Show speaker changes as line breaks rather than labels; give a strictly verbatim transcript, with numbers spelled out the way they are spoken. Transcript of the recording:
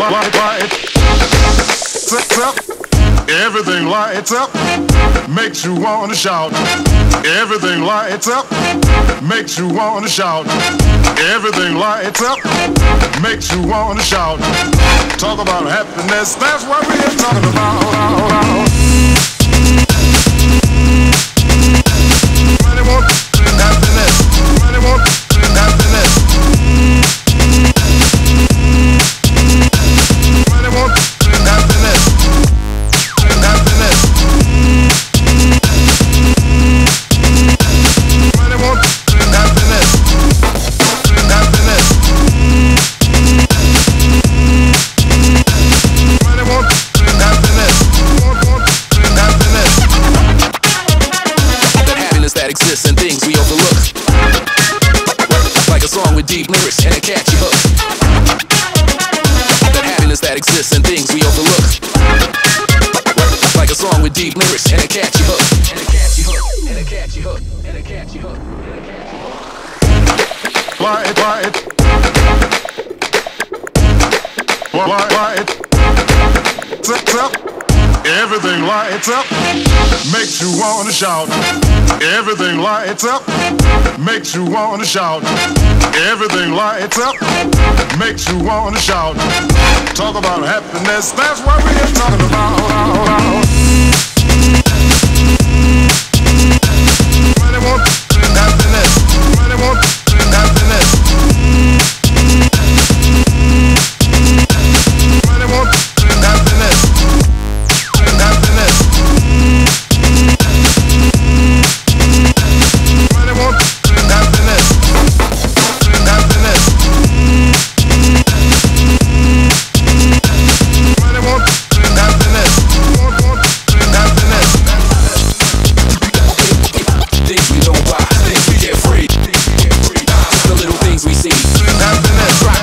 lights up. Everything lights up, makes you wanna shout. Everything lights up, makes you wanna shout. Everything lights up, makes you wanna shout. Talk about happiness, that's what we're talking about. Money won't happiness, money won't happiness. Money won't happiness. Happiness. Money won't happiness. Happiness. Money won't happiness. Won't, won't happiness.
That happiness that exists in things we overlook, like a song with deep lyrics and a catchy hook. That happiness that exists in things we overlook, like a song with deep lyrics and a catchy hook, and a catchy hook, and a catchy hook, and a catchy hook, and a catchy hook.
Light, light. Light, light. Lights up. Everything lights up, makes you wanna shout. Everything lights up, makes you wanna shout. Everything lights up, makes you wanna shout. Talk about happiness, that's what we're talking about.